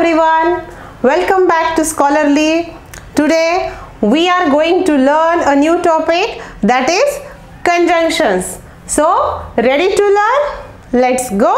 everyone, welcome back to Scholarly. Today we are going to learn a new topic, that is conjunctions. So ready to learn? Let's go.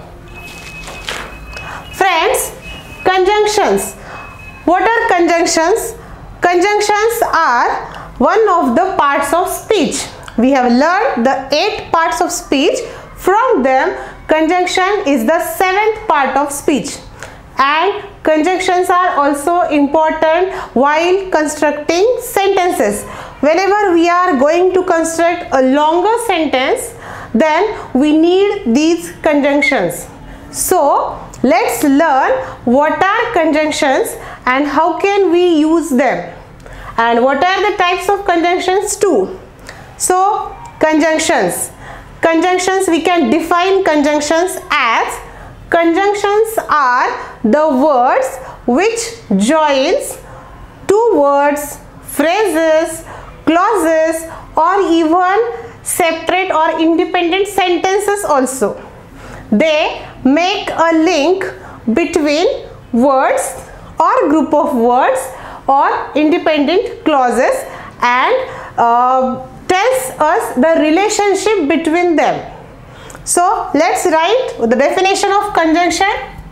Friends, conjunctions. What are conjunctions? Conjunctions are one of the parts of speech. We have learned the 8 parts of speech. From them, conjunction is the 7th part of speech. And conjunctions are also important while constructing sentences. Whenever we are going to construct a longer sentence, then we need these conjunctions. So let's learn what are conjunctions and how can we use them, and what are the types of conjunctions too. So conjunctions. We can define conjunctions as: conjunctions are the words which joins two words, phrases, clauses, or even separate or independent sentences also. They make a link between words or group of words or independent clauses and tells us the relationship between them. So let's write the definition of conjunction.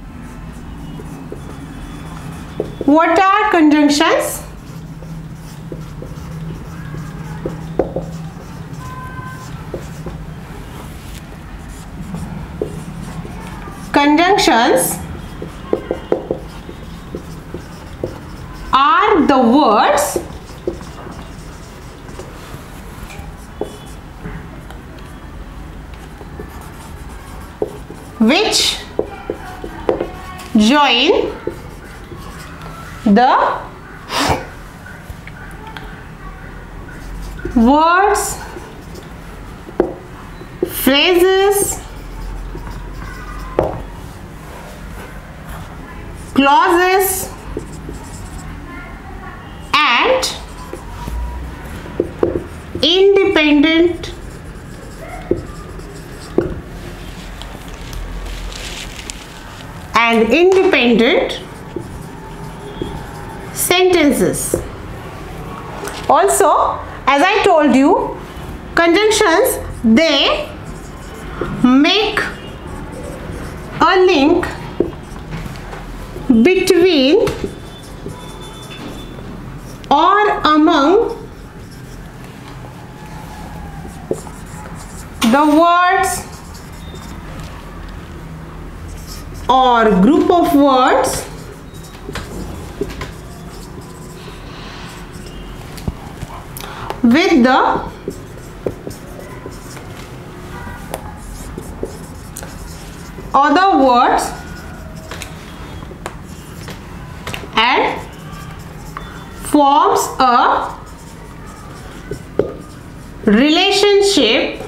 What are conjunctions? Conjunctions are the words which join the words, phrases, clauses and independent sentences. Also, as I told you, conjunctions, they make a link between or among the words or group of words with the other words and forms a relationship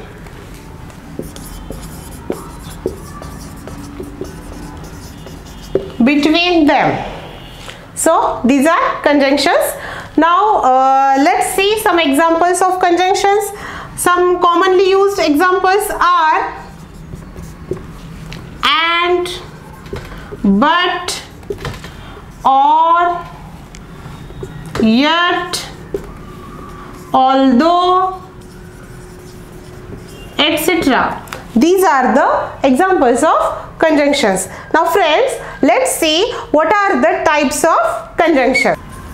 between them. So these are conjunctions. Now let's see some examples of conjunctions. Some commonly used examples are and, but, or, yet, although, etc. These are the examples of conjunctions. Now friends, let's see what are the types of conjunction.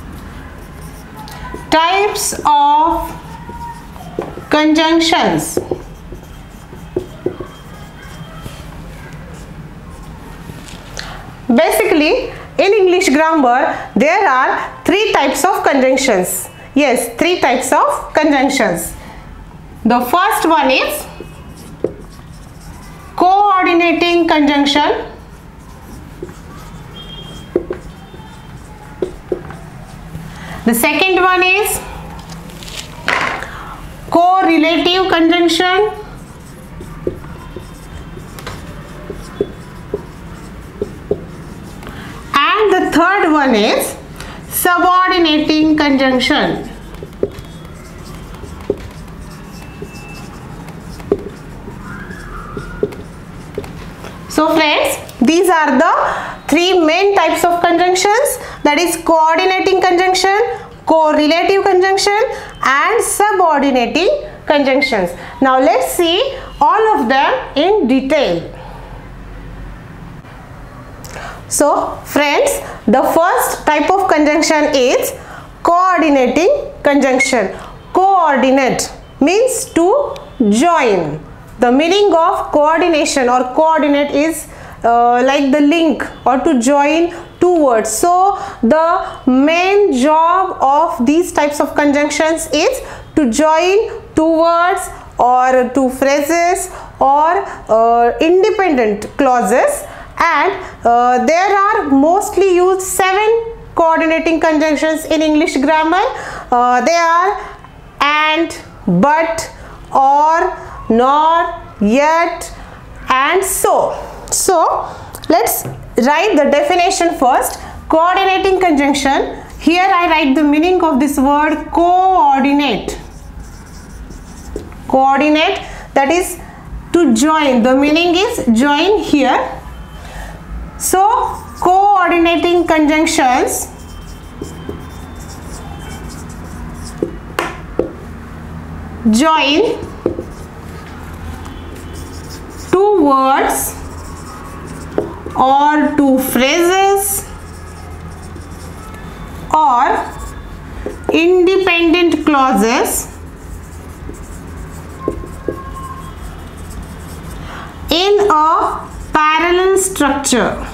Types of conjunctions. Basically, in English grammar, there are 3 types of conjunctions. Yes, 3 types of conjunctions. The first one is coordinating conjunction. The second one is correlative conjunction. And the third one is subordinating conjunction. So friends, these are the three main types of conjunctions, that is coordinating conjunction, correlative conjunction and subordinating conjunctions. Now let's see all of them in detail. So friends, the first type of conjunction is coordinating conjunction. Coordinate means to join. The meaning of coordination or coordinate is like the link or to join two words. So the main job of these types of conjunctions is to join two words or two phrases or independent clauses, and there are mostly used 7 coordinating conjunctions in English grammar. They are and, but, or, nor, yet and so. So let's write the definition first. Coordinating conjunction. Here I write the meaning of this word coordinate. Coordinate, that is to join. The meaning is join here. So coordinating conjunctions join two words or two phrases or independent clauses in a parallel structure.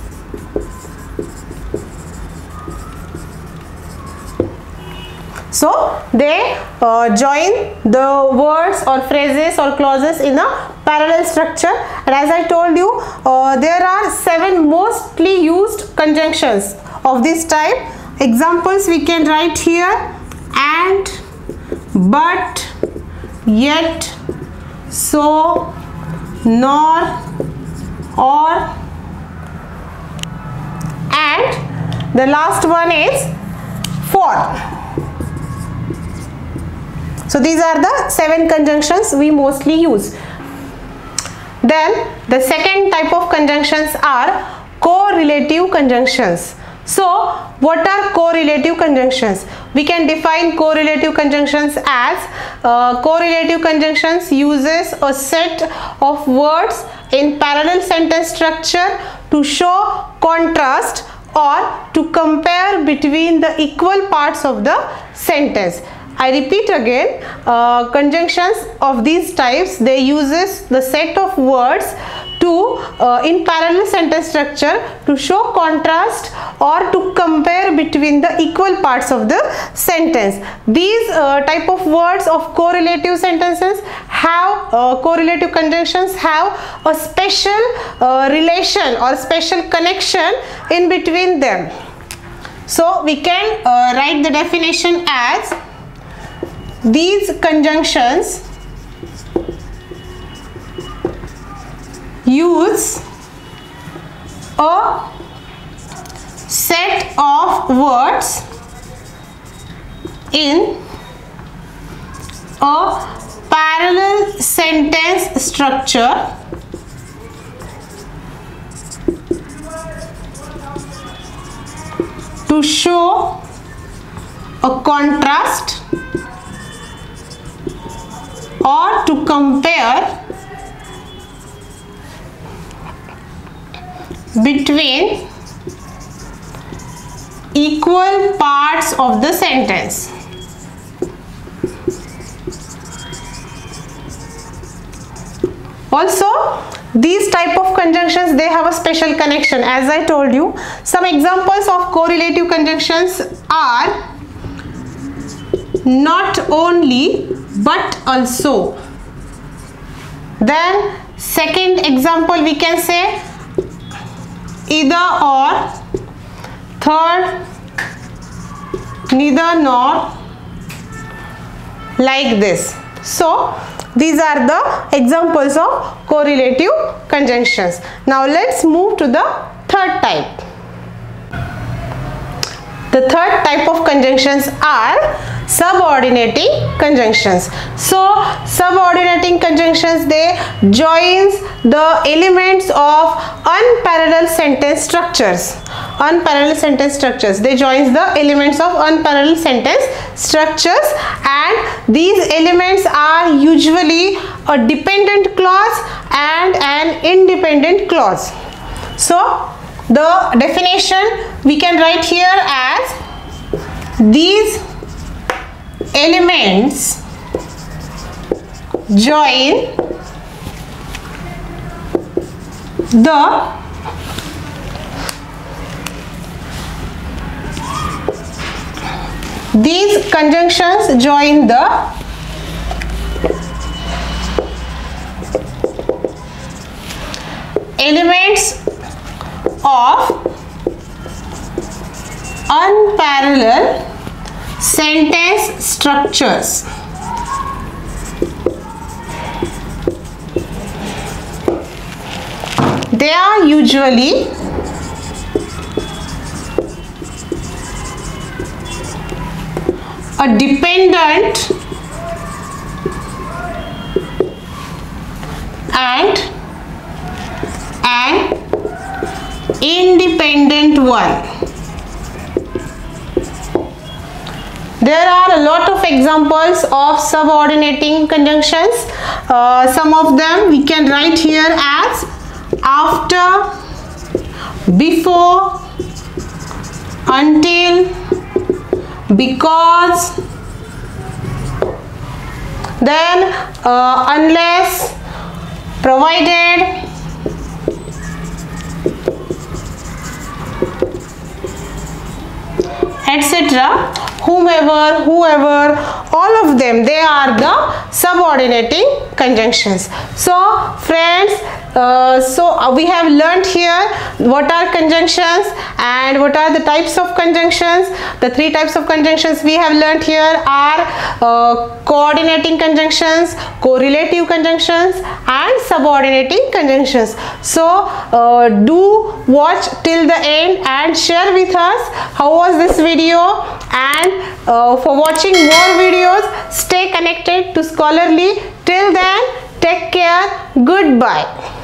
So they join the words or phrases or clauses in a parallel structure, and as I told you, there are 7 mostly used conjunctions of this type. Examples we can write here: and, but, yet, so, nor, or, and the last one is for. So these are the 7 conjunctions we mostly use. Then the second type of conjunctions are correlative conjunctions. So what are correlative conjunctions? We can define correlative conjunctions as correlative conjunctions uses a set of words in parallel sentence structure to show contrast or to compare between the equal parts of the sentence. I repeat again, conjunctions of these types, they uses the set of words to in parallel sentence structure to show contrast or to compare between the equal parts of the sentence. These type of words of correlative sentences have correlative conjunctions have a special relation or special connection in between them. So we can write the definition as: these conjunctions use a set of words in a parallel sentence structure to show a contrast or to compare between equal parts of the sentence. Also, these type of conjunctions, they have a special connection. As I told you, some examples of correlative conjunctions are not only but also. Then second example we can say either or. Third, neither nor, like this. So these are the examples of correlative conjunctions. Now let's move to the third type. The third type of conjunctions are subordinating conjunctions. So subordinating conjunctions, they joins the elements of unparalleled sentence structures. Unparalleled sentence structures, they joins the elements of unparalleled sentence structures, and these elements are usually a dependent clause and an independent clause. So the definition we can write here as: these elements join these conjunctions join the elements of unparalleled sentence structures. They are usually a dependent and an independent one. There are a lot of examples of subordinating conjunctions. Some of them we can write here as after, before, until, because, then unless, provided, etc. Whoever, all of them, they are the subordinating conjunctions. So friends, we have learnt here what are conjunctions and what are the types of conjunctions. The three types of conjunctions we have learnt here are coordinating conjunctions, correlative conjunctions, and subordinating conjunctions. So do watch till the end and share with us how was this video, and for watching more videos, stay connected to Scholarly. Till then, take care. Goodbye.